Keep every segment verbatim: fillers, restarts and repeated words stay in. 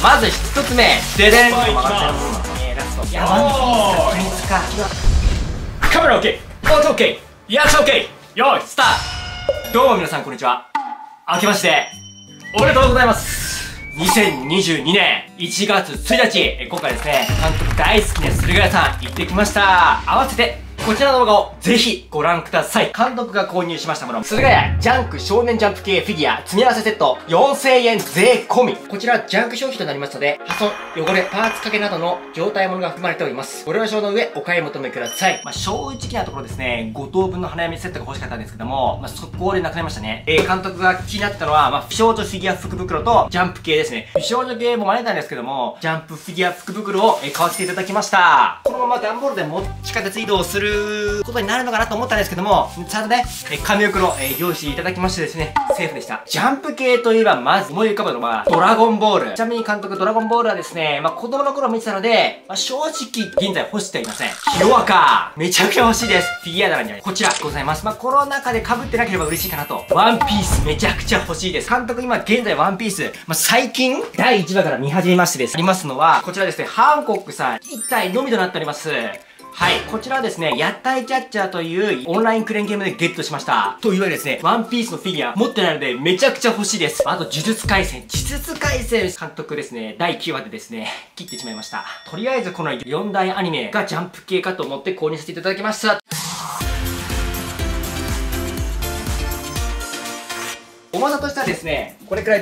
まずひとつめ、ででん。曲がってるものなのね、ラスト。いや、ワンピースプリンツか。カメラ OK、 音 OK、 リアクション OK、 よーいスタート。どうも皆さんこんにちは。明けましておめでとうございます。にせんにじゅうにねんいちがつついたち、今回ですね、監督大好きな駿河屋さん行ってきました。合わせてこちらの動画をぜひご覧ください。監督が購入しましたもの、駿河屋ジャンク少年ジャンプ系フィギュア詰め合わせセットよんせんえん税込み。こちらジャンク消費となりますので、破損、汚れ、パーツ掛けなどの状態物が含まれております。ご了承の上お買い求めください。まあ、正直なところですね、ごとうぶんの花嫁セットが欲しかったんですけども、まあ、速攻でなくなりましたね。えー、監督が気になったのは、まあ、美少女フィギュア福袋とジャンプ系ですね。美少女系も真似たんですけども、ジャンプフィギュア福袋を、えー、買わせていただきました。このまま段ボールでも地下鉄移動することになるのかなと思ったんですけども、ちゃんとね、えー、紙袋、えー、用意していただきましてですね、セーフでした。ジャンプ系といえば、まず思い浮かぶのは、ドラゴンボール。ちなみに監督、ドラゴンボールはですね、まあ、子供の頃見てたので、まあ、正直、現在欲していません。ヒロアカめちゃくちゃ欲しいです。フィギュア棚にはこちらございます。まあ、コロナ禍で被ってなければ嬉しいかなと。ワンピースめちゃくちゃ欲しいです。監督今現在ワンピース、まあ、最近、だいいちわから見始めましてです。ありますのは、こちらですね、ハンコックさんいち体のみとなっております。はい。こちらはですね、屋台キャッチャーというオンラインクレーンゲームでゲットしました。というわけでですね、ワンピースのフィギュア持ってないのでめちゃくちゃ欲しいです。あと、呪術廻戦。呪術廻戦監督ですね、だいきゅうわでですね、切ってしまいました。とりあえずこのよんだいアニメがジャンプ系かと思って購入させていただきました。重さとしてはですね、これくらいです。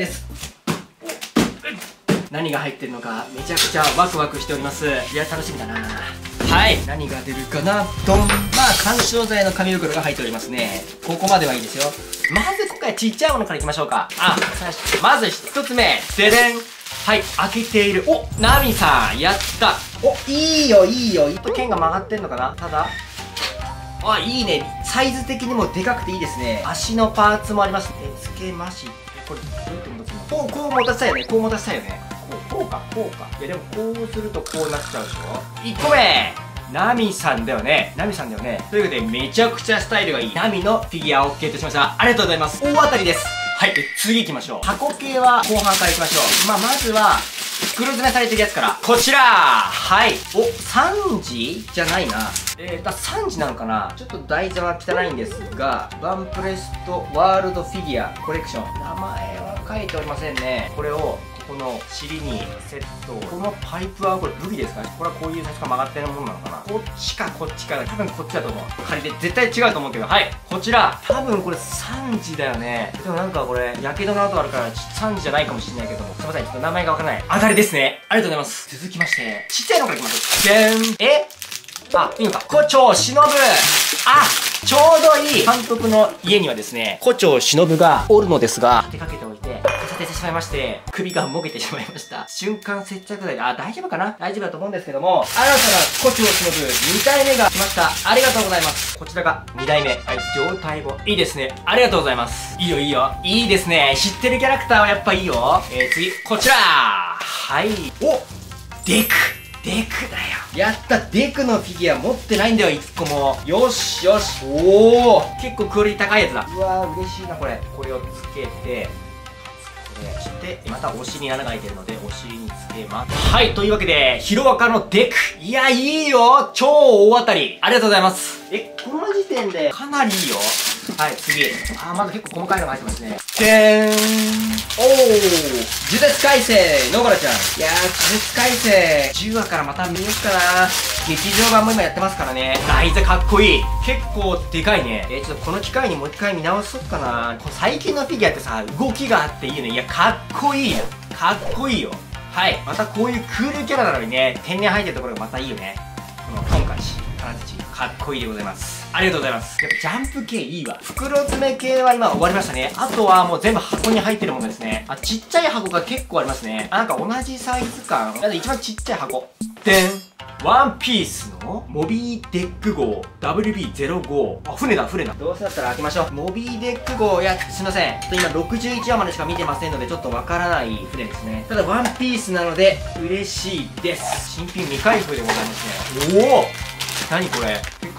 何が入ってるのかめちゃくちゃワクワクしております。いや、楽しみだな。はい、何が出るかな。ドン。まあ、緩衝材の紙袋が入っておりますね。ここまではいいですよ。まず今回ちっちゃいものからいきましょうか。あ、まず一つ目、ででん。はい、開けている。お、ナミさん、やった。お、いいよ、いいよ。ちょっと剣が曲がってんのかな。ただ、あ、いいね。サイズ的にもでかくていいですね。足のパーツもあります。え、つけまし。これ、どうやって持たすの？こう、こう持たせたいよね。こう持たせたいよね。こう、こうか、こうか。いや、でもこうするとこうなっちゃうでしょ。いっこめ、ナミさんだよね。ナミさんだよね。ということで、めちゃくちゃスタイルがいいナミのフィギュアをゲットしました。ありがとうございます。大当たりです。はい、次行きましょう。箱系は後半から行きましょう。まあ、まずは、袋詰めされてるやつから。こちら、はい。お、さんじじゃないな。えー、ださんじなのかな。ちょっと台座は汚いんですが、バンプレストワールドフィギュアコレクション。名前は書いておりませんね。これを、この尻にセット。このパイプはこれ武器ですかね。これはこういう確か曲がってるものなのかな。こっちかこっちか。多分こっちだと思う。仮で絶対違うと思うけど。はい。こちら。多分これさんじだよね。でもなんかこれ、やけどの跡あるからさんじじゃないかもしれないけども。すいません。ちょっと名前がわからない。当たりですね。ありがとうございます。続きまして、ちっちゃいのからいきましょう。でーん。えあ、いいのか。胡蝶忍。あ、ちょうどいい。監督の家にはですね、胡蝶忍がおるのですが、立てかけておいて、立ててしまいまして、首がもげてしまいました。瞬間接着剤で、あ、大丈夫かな大丈夫だと思うんですけども、新たな胡蝶忍にだいめが来ました。ありがとうございます。こちらがにだいめ。はい、状態もいいですね。ありがとうございます。いいよいいよ。いいですね。知ってるキャラクターはやっぱいいよ。えー、次、こちら。はい。おデクデクだよ。やった。デクのフィギュア持ってないんだよ、いっこも。よしよし。おお、結構クオリティ高いやつだ。うわー、嬉しいな、これ。これをつけて、そして、またお尻に穴が開いてるので、お尻につけます。はい、というわけで、ヒロアカのデク。いや、いいよ。超大当たり。ありがとうございます。え、この時点で、かなりいいよ。はい、次。あー、まだ結構細かいのが入ってますね。でーん。おー、呪術廻戦、野原ちゃん。いやー、呪術廻戦、じゅうわからまた見よっかな。劇場版も今やってますからね。台座かっこいい。結構でかいね。えー、ちょっとこの機会にもう一回見直そうかな。こ最近のフィギュアってさ、動きがあっていいよね。いや、かっこいいよ。かっこいいよ。はい。またこういうクールキャラなのにね、天然入ってるところがまたいいよね。このトンカチ、カラチ、かっこいいでございます。ありがとうございます。やっぱジャンプ系いいわ。袋詰め系は今終わりましたね。あとはもう全部箱に入ってるものですね。あ、ちっちゃい箱が結構ありますね。あ、なんか同じサイズ感。あと一番ちっちゃい箱。でん。ワンピースのモビーデック号 ダブリュービーゼロご。あ、船だ、船だ。どうせだったら開けましょう。モビーデック号、いや、すいません。ちょっと今ろくじゅういちわまでしか見てませんので、ちょっとわからない船ですね。ただ、ワンピースなので、嬉しいです。新品未開封でございますね。おお、何これ。結構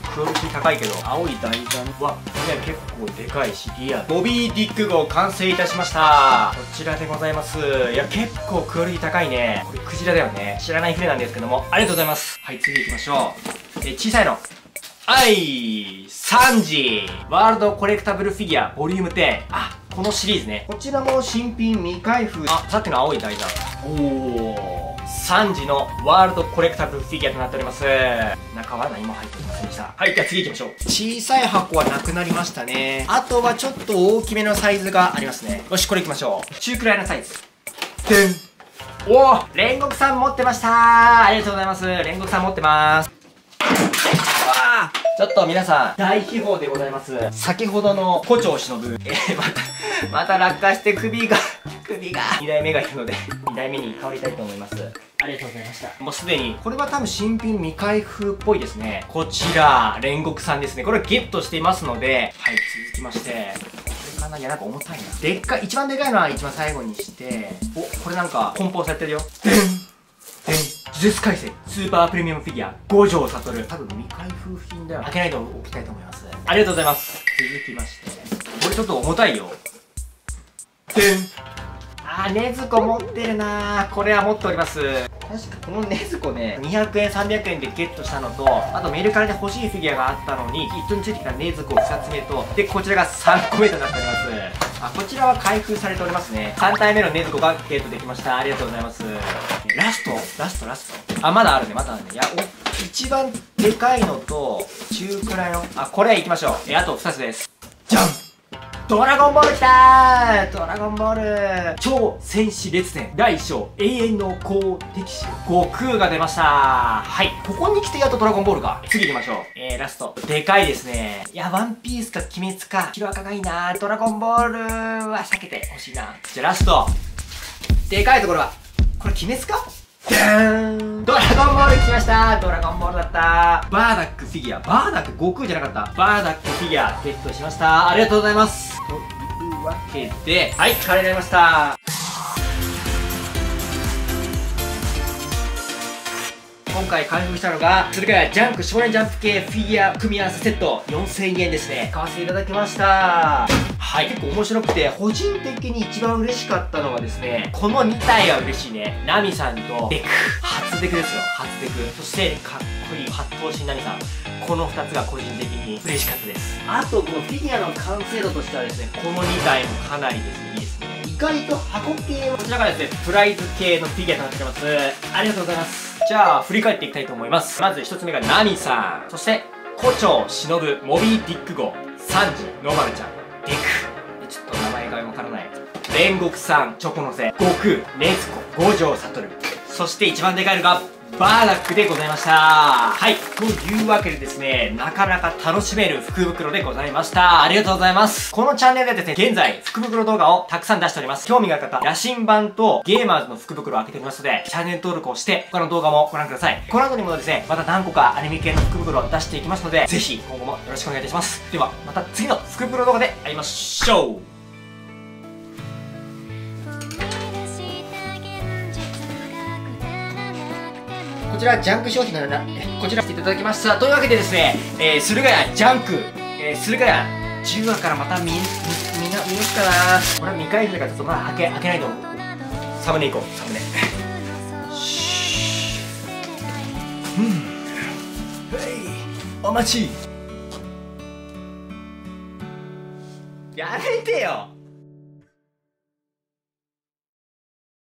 クオリティ高いけど、青い台座は、ね、結構でかいし、リアル。ボビーディック号完成いたしました。こちらでございます。いや、結構クオリティ高いね。これクジラだよね。知らない船なんですけども、ありがとうございます。はい、次行きましょう。え、小さいの。はい、サンジワールドコレクタブルフィギュアボリュームテン。あ、このシリーズね。こちらも新品未開封。あ、さっきの青い台座。おー。サンジのワールドコレクタブルフィギュアとなっております。中は何も入っておりませんでした。はい、じゃあ次行きましょう。小さい箱はなくなりましたね。あとはちょっと大きめのサイズがありますね。よし、これ行きましょう。中くらいのサイズ。でん。おお、煉獄さん持ってましたー。ありがとうございます。煉獄さん持ってます。ちょっと皆さん、大秘宝でございます。先ほどの胡蝶忍、えー、また、また落下して首が、首が、にだいめがいるので、にだいめに変わりたいと思います。ありがとうございました。もうすでに、これは多分新品未開封っぽいですね。こちら、煉獄さんですね。これゲットしていますので、はい、続きまして、これかな。いや、なんか重たいな。でっかい、一番でかいのは一番最後にして、お、これなんか、梱包されてるよ。でんでん呪術廻戦スーパープレミアムフィギュア五条悟。多分未開封品だよ。開けないと置きたいと思います。ありがとうございます。続きまして、これちょっと重たいよ。でん。あー、ねずこ持ってるなー。これは持っております。確かこのねずこね、にひゃくえんさんびゃくえんでゲットしたのと、あとメルカリで欲しいフィギュアがあったのに、キットについてきたねずこふたつめと、でこちらがさんこめとなっております。あ、こちらは開封されておりますね。さん体目のねずこがゲットできました。ありがとうございます。ラストラストラストあ、まだあるね、まだあるね。いや、お、一番でかいのと、中くらいの、あ、これ行きましょう。え、あとふたつです。じゃん、ドラゴンボールきたー。ドラゴンボール超戦士列伝第一章永遠の好敵手悟空が出ました。はい、ここに来てやっとドラゴンボールか。次行きましょう。えー、ラストでかいですね。いや、ワンピースか鬼滅かヒロアカがいいなー。ドラゴンボールは避けてほしいな。じゃあラストでかいところはこれ鬼滅か。でーん、ドラゴンボール来ました。ドラゴンボールだった。バーダックフィギュア、バーダック悟空じゃなかった。バーダックフィギュアゲットしました。ありがとうございます。というわけで、はい、カレーになりました。今回開封したのが、それからジャンク少年ジャンプ系フィギュア組み合わせセットよんせんえんですね。買わせていただきました。はい、結構面白くて、個人的に一番嬉しかったのはですね、このに体は嬉しいね。ナミさんとデク、初デクですよ、初デク。そしてかっこいい八頭身ナミさん、このふたつが個人的に嬉しかったです。あとこのフィギュアの完成度としてはですね、このに体もかなりですね、いいですね。意外と箱系はこちらがですね、プライズ系のフィギュアとなっております。ありがとうございます。じゃあ振り返っていきたいと思います。まずひとつめがナミさん、そして胡蝶忍、モビーディック号、サンジ、ノマルちゃん、デク、ちょっと名前がわからない、煉獄さん、チョコノセ、悟空、ネズコ、五条悟、そして一番でかいのがバーダックでございました。はい、というわけでですね、なかなか楽しめる福袋でございました。ありがとうございます。このチャンネルでですね、現在福袋動画をたくさん出しております。興味がある方、野心版とゲーマーズの福袋を開けておりますので、チャンネル登録をして他の動画もご覧ください。この後にもですね、また何個かアニメ系の福袋を出していきますので、ぜひ今後もよろしくお願いいたします。ではまた次の福袋動画で会いましょう。こちらジャンク商品のようなこちらしていただきました。というわけでですね、えー、駿河屋ジャンク、えー、駿河屋じゅうわからまた見見見な見よっかな。これは未開封だからちょっとまだ開け開けないと。サムネいこう、サムネ。シー、うん、へい、お待ち。やめてよ。